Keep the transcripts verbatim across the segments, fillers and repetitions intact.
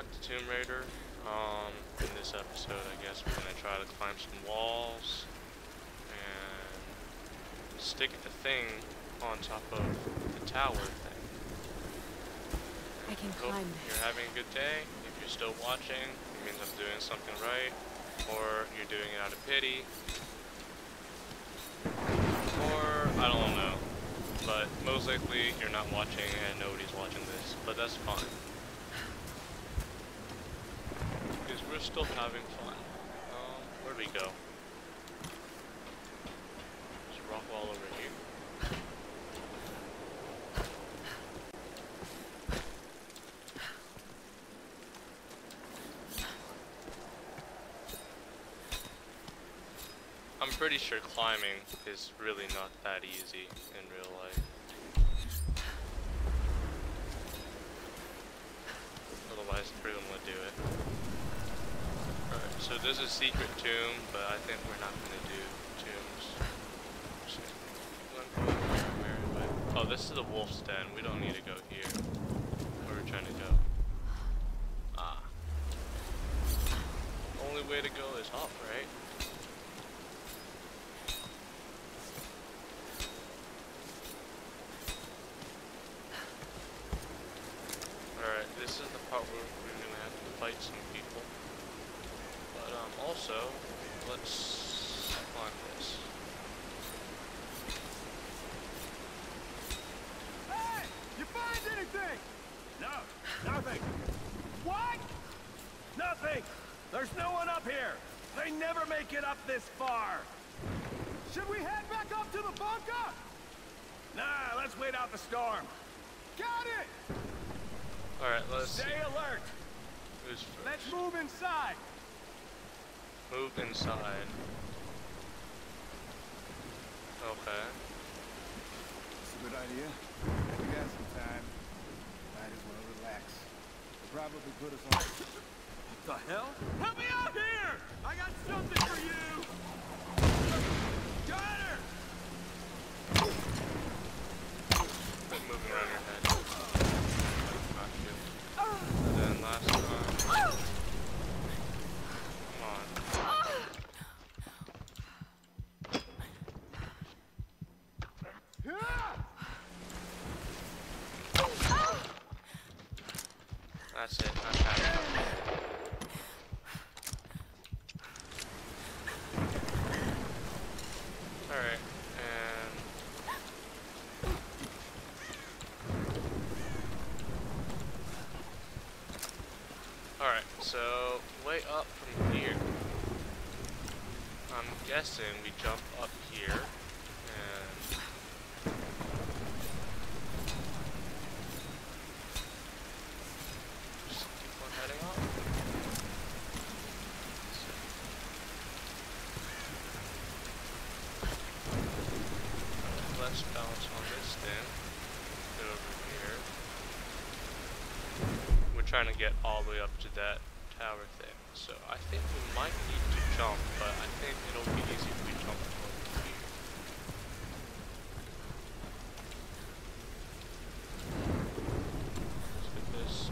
back to Tomb Raider. Um, in this episode, I guess we're gonna try to climb some walls and stick the thing on top of the tower thing. I can Hope climb this. you're having a good day. If you're still watching, it means I'm doing something right, or you're doing it out of pity, or I don't know. But most likely you're not watching and nobody's watching this, but that's fine. Because we're still having fun. Um, where do we go? There's a rock wall over here. I'm pretty sure climbing is really not that easy in real life. Otherwise, everyone would do it. Alright, so there's a secret tomb, but I think we're not going to do tombs. Where, where, oh, this is the wolf's den. We don't need to go here. Where we're trying to go. Ah. Only way to go is up, right? Alright, this is the part where we're gonna have to fight some people. But um also, let's climb this. Hey! You find anything? No, nothing. What? Nothing! There's no one up here! They never make it up this far! Should we head back up to the bunker? Nah, let's wait out the storm. Got it! Alright, let's Stay see. alert! Who's first? Let's move inside! Move inside. Okay. It's a good idea. We got some time. Might as well relax. They'll probably put us on. What the hell? Help me out here! I got something for you! Got her! Quit moving around your head. Not good. And then last time. Come on. That's it. I'm happy. Alright, and alright, so way up from here. I'm guessing we jump up here and just keep on heading up. Let's bounce on this thing. Get over here. We're trying to get all the way up to that tower thing. So I think we might need to jump, but I think it'll be easy if we jump over here. Let's get this.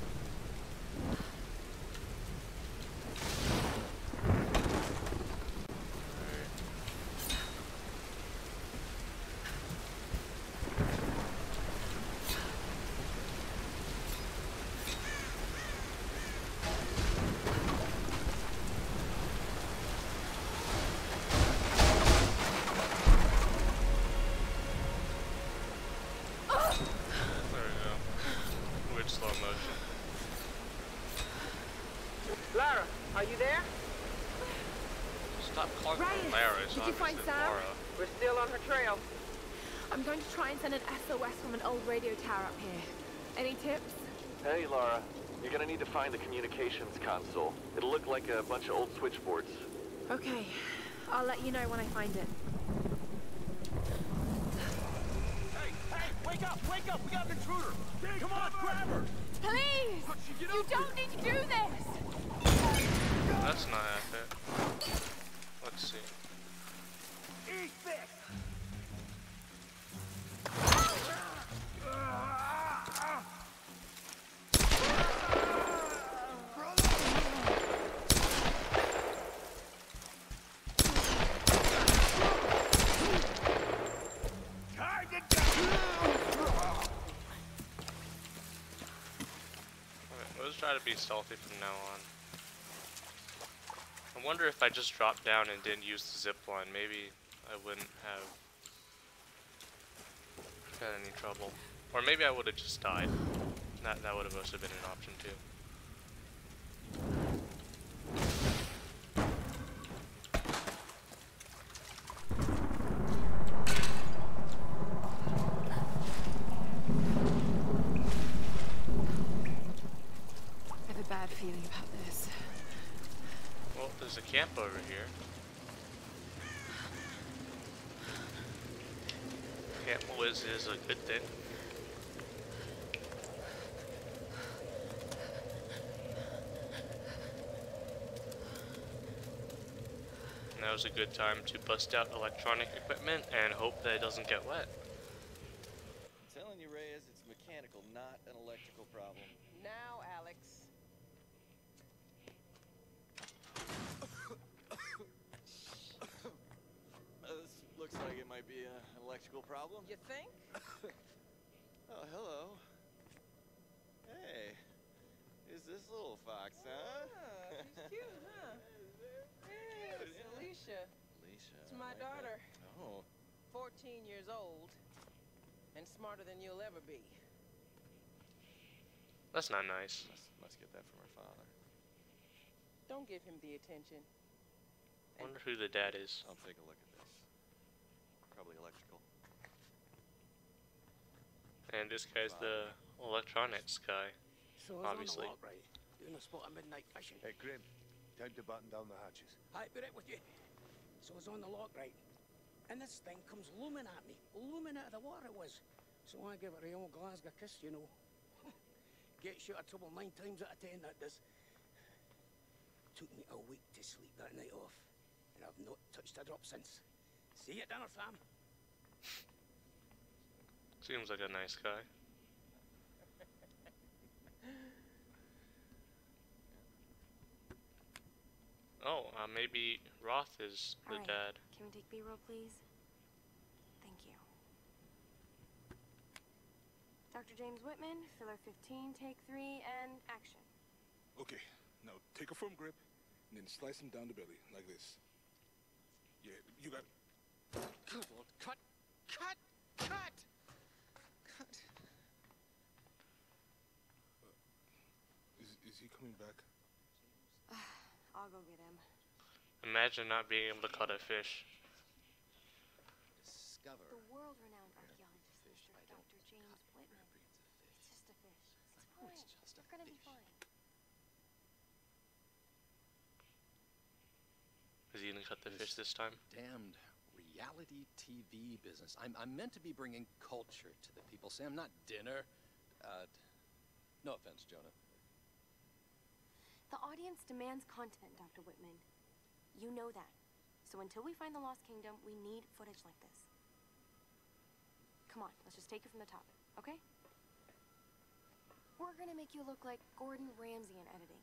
Slow motion. Lara, are you there? Stop calling Ryan, her Lara. It's did you find obviously Sam? Laura. We're still on her trail. I'm going to try and send an S O S from an old radio tower up here. Any tips? Hey, Lara. You're gonna need to find the communications console. It'll look like a bunch of old switchboards. Okay. I'll let you know when I find it. Hey, hey, wake up, wake up! We got an intruder! Come on, grab her! Please! Get You up don't need to do this! That's not epic. Let's see. Eat this! let's try to be stealthy from now on. I wonder if I just dropped down and didn't use the zip line, maybe I wouldn't have had any trouble. Or maybe I would have just died. That, that would have also been an option too. I have a bad feeling about this. Well, there's a camp over here. Camp always is a good thing. Now's a good time to bust out electronic equipment and hope that it doesn't get wet. I'm telling you, Reyes, it's mechanical, not an electrical problem. Now, Alex. Uh, this looks like it might be a, an electrical problem. You think? Oh, hello. Hey, who's this little fox, huh? Ah, she's cute, huh? Yeah, it's Alicia. Alicia. It's my I like daughter. that. Oh. fourteen years old. And smarter than you'll ever be. That's not nice. Must, must get that from her father. Don't give him the attention. I wonder who the dad is. I'll take a look at this. Probably electrical. And this guy's the electronics guy. So Obviously. on the walk, right? Doing a spot of midnight fishing. Hey, Grim, time to button down the hatches. I'd be right with you. So I was on the lock, right? And this thing comes looming at me. Looming out of the water it was. So I give it a old Glasgow kiss, you know. Gets you out of trouble nine times out of ten, that does. Took me a week to sleep that night off. And I've not touched a drop since. See you at dinner, fam. Seems like a nice guy. Oh, uh, maybe Roth is the Alright, dad. can we take B-roll, please? Thank you. Doctor James Whitman, filler fifteen, take three, and action. Okay, now take a firm grip and then slice him down the belly like this. Yeah, you got. Good Lord, cut! Cut! Cut! Cut! Is is he coming back? I'll go get him. Imagine not being able to cut a fish. Discover. The world-renowned archaeologist, Mister Doctor James Whitman. It's just a fish. It's fine. It's just a We're gonna be fish. fine. Is he gonna cut the fish this time? Damned reality T V business. I'm, I'm meant to be bringing culture to the people, Sam, not dinner. Uh, no offense, Jonah. The audience demands content, Doctor Whitman. You know that. So until we find the Lost Kingdom, we need footage like this. Come on, let's just take it from the top, okay? We're gonna make you look like Gordon Ramsay in editing.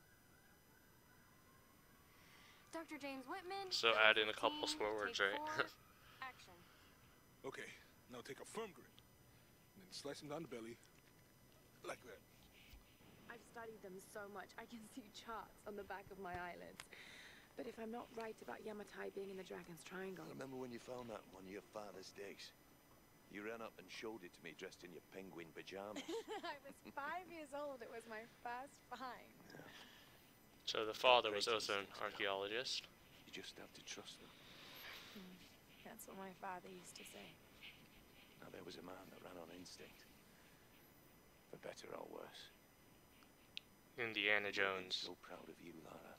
Doctor James Whitman. So filler add in a couple fifteen, swear words, take right? four, action. Okay, now take a firm grip and then slice him down the belly like that. I've studied them so much, I can see charts on the back of my eyelids. But if I'm not right about Yamatai being in the Dragon's Triangle... I remember when you found that on one of your father's digs. You ran up and showed it to me dressed in your penguin pajamas. I was five years old. It was my first find. Yeah. So the father was also an archaeologist. You just have to trust them. Hmm. That's what my father used to say. Now, there was a man that ran on instinct. For better or worse. Indiana I'm Jones. so proud of you, Lara.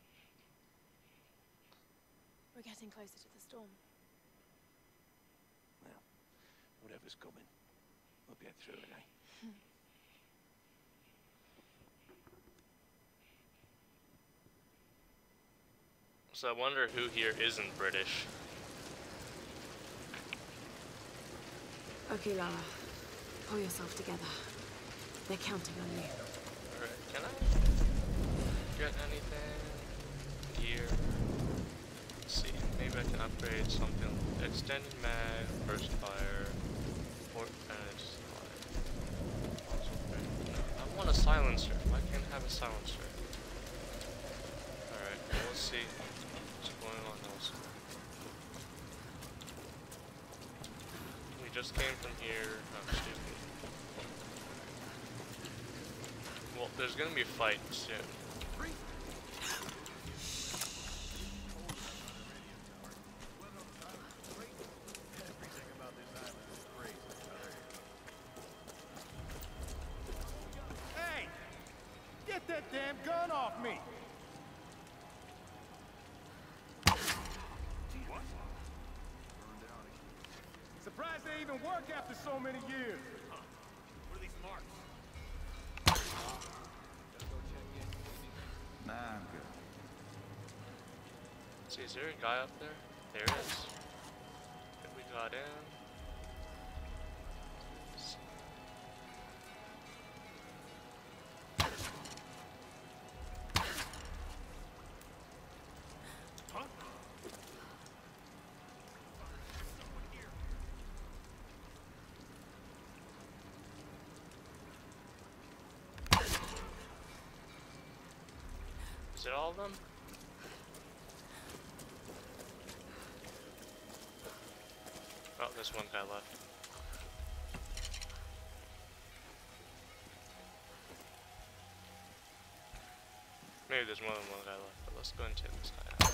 We're getting closer to the storm. Well, whatever's coming, we'll get through it, eh? So I wonder who here isn't British. Okay, Lara. Pull yourself together. They're counting on you. Alright, can I get anything? Gear. Let's see, maybe I can upgrade something. Extended mag, burst fire, port edge slide. No, I want a silencer. Why can't have a silencer. Alright, well, let's see what's going on elsewhere. We just came from here. I'm stupid. Well, there's gonna be a fight soon. Hey! Get that damn gun off me! What? Surprised they even work after so many years. Huh. What are these marks? Nah, I'm good. See, is there a guy up there? There is. If we got in. Huh? Is it all of them? Oh, there's one guy left. Maybe there's more than one guy left, but let's go and take this guy out.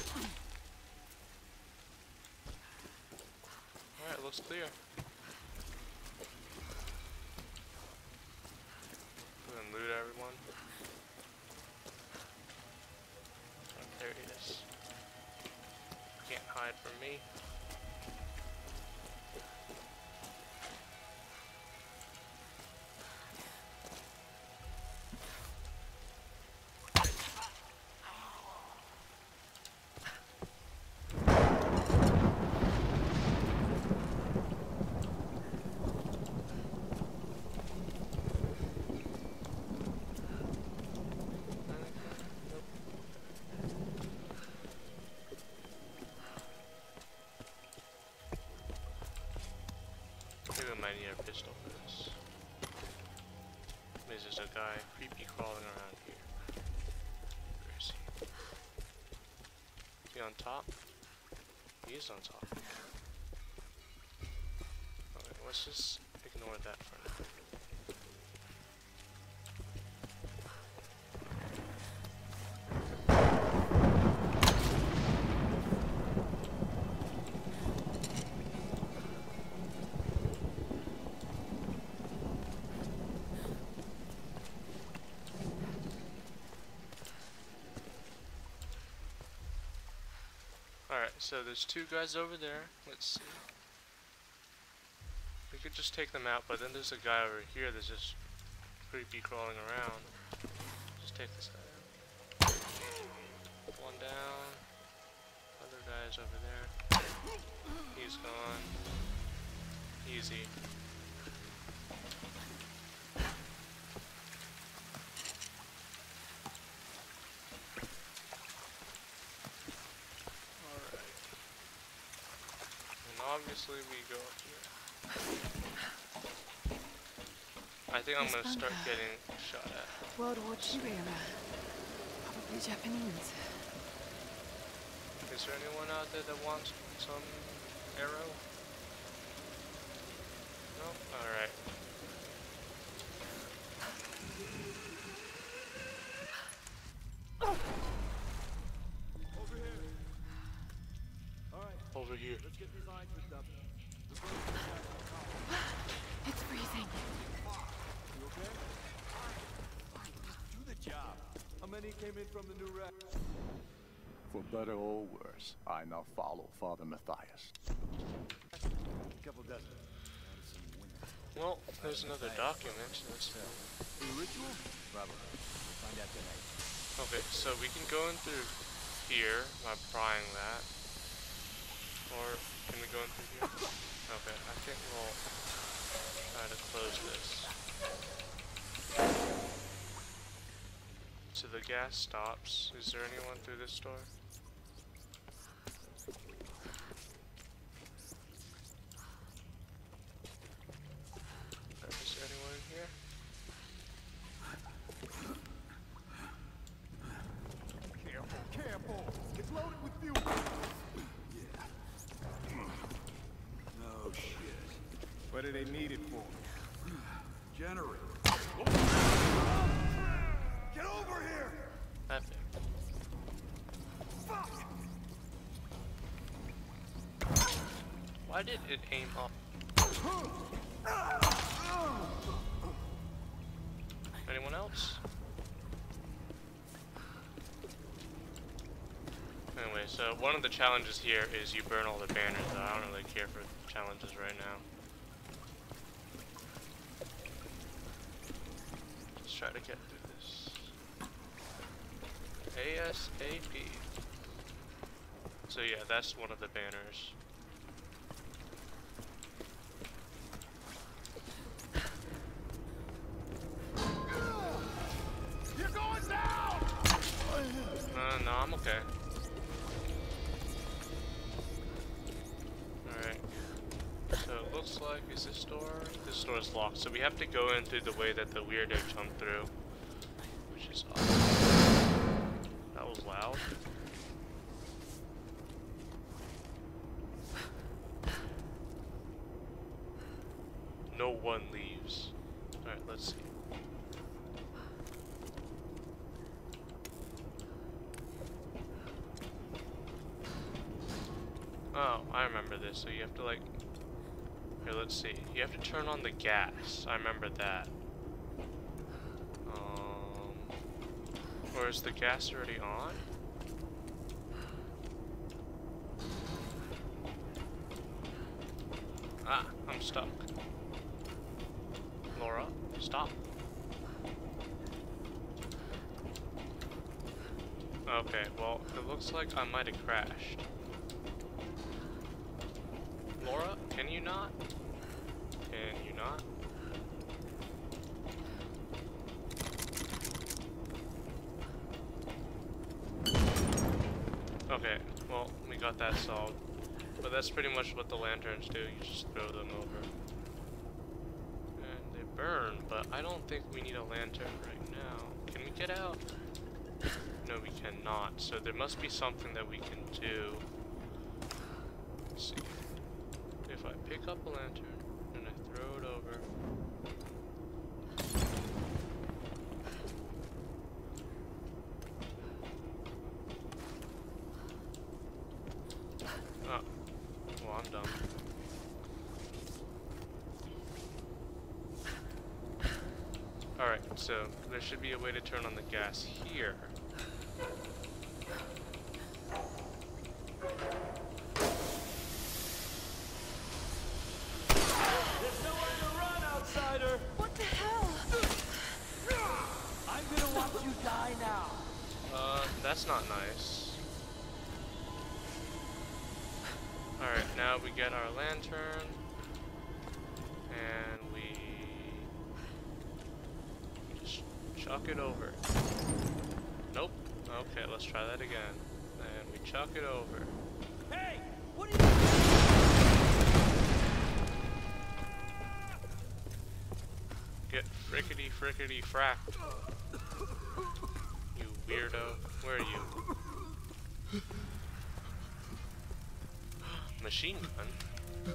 Alright, looks clear. Go and loot everyone. Oh, there he is. Can't hide from me. Maybe I might need a pistol for this. There's just a guy creepy crawling around here. Where is he? Is he on top? He is on top. Okay, let's just ignore that for now. Alright, so there's two guys over there. Let's see. We could just take them out, but then there's a guy over here that's just creepy crawling around. Just take this guy out. One down. Other guy's over there. He's gone. Easy. Obviously we go up here. I think I'm gonna start getting shot at. World War Two era. Probably Japanese. Is there anyone out there that wants some arrow? No? Alright. Over here. Alright. Over here. Let's get these lines hooked up. It's freezing. You okay? Do the job. How many came in from the new rack? For better or worse, I now follow Father Matthias. Couple dozen. Well, there's another document. Let's A ritual? Probably. We'll find out tonight. Okay, so we can go in through here by prying that. Or can we go in through here? Okay, I think we'll try to close this. So the gas stops. Is there anyone through this door? Is there anyone in here? What do they need it for? Generator. Get over here! Epic. Fuck! Why did it aim up? Anyone else? Anyway, so one of the challenges here is you burn all the banners. I don't really care for challenges right now. Let's try to get through this. ASAP. So yeah, that's one of the banners. You're going down! Uh, no, I'm okay. Alright. So it looks like, is this door? This door is locked, so we have to go in through the way that the weirdo jumped through. Which is awesome. That was loud. No one leaves. Alright, let's see. Oh, I remember this. So you have to like... Here, let's see. You have to turn on the gas. I remember that. Um... Or is the gas already on? Ah, I'm stuck. Laura, stop. Okay, well, it looks like I might have crashed. Laura, can you not? Can you not? Okay, well, we got that solved. But that's pretty much what the lanterns do, you just throw them over. And they burn, but I don't think we need a lantern right now. Can we get out? No, we cannot, so there must be something that we can do. Let's see. If I pick up a lantern and I throw it over. Oh, well, I'm done. Alright, so there should be a way to turn on the gas here. What the hell? I'm gonna watch you die now. Uh, that's not nice. Alright, now we get our lantern. And we just chuck it over. Nope. Okay, let's try that again. And we chuck it over. Hey! What are you... Get frickety frickety frack. You weirdo. Where are you? Machine gun?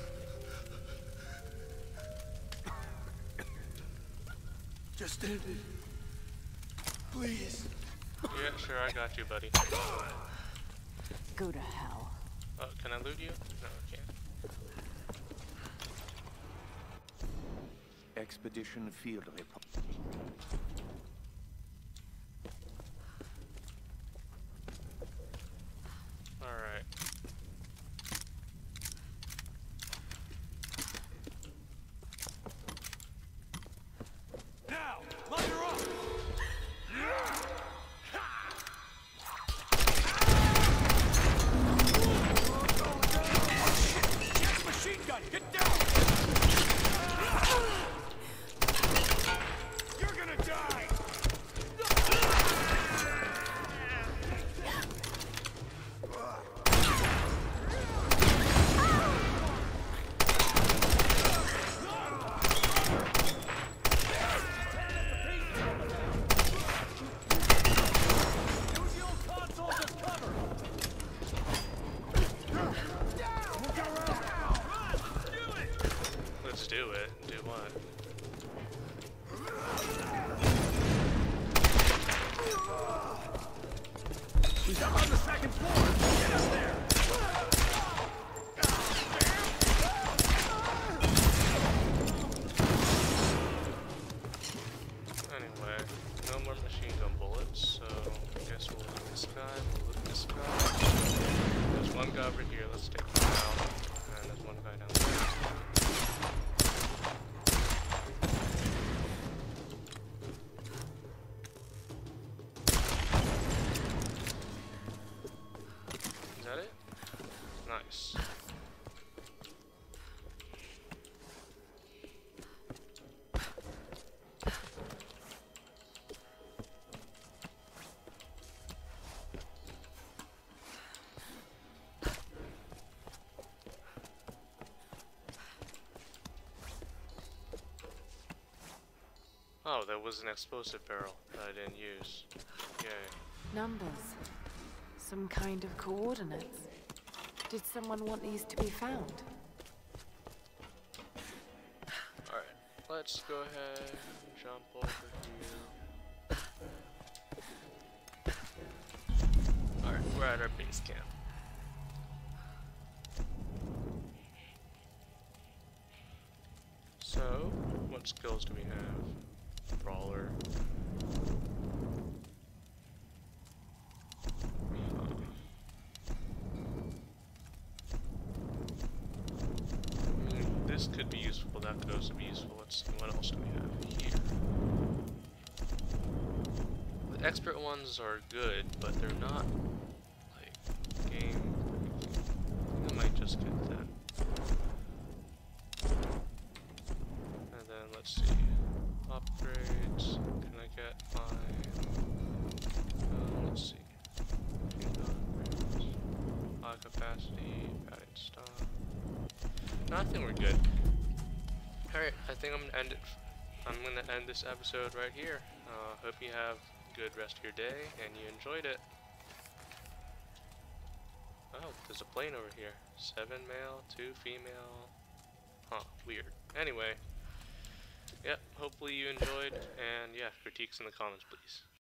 Just end it. Please. Yeah, sure, I got you, buddy. Go to hell. Oh, can I loot you? No, I can't. Expedition field report. Alright. Now, light her up. Get machine gun. Get down. You're gonna die. guy, we'll loot this guy. There's one guy over here, let's take him out. And there's one guy down there. Is that it? Nice. Oh, there was an explosive barrel that I didn't use. Yay. Numbers. Some kind of coordinates. Did someone want these to be found? Alright, let's go ahead and jump over here. Alright, we're at our base camp. So, what skills do we have? Brawler. Huh. I mean, this could be useful, that could also be useful. Let's see, what else do we have here? The expert ones are good, but they're not, like, game. I might just get that. And then, let's see. Upgrades. Can I get my... Uh, let's see. Upgrades. High capacity. Padded stuff. No, I think we're good. Alright, I think I'm gonna end it. I'm gonna end this episode right here. Uh, hope you have a good rest of your day and you enjoyed it. Oh, there's a plane over here. Seven male, two female. Huh, weird. Anyway. Yep, hopefully you enjoyed, and yeah, critiques in the comments, please.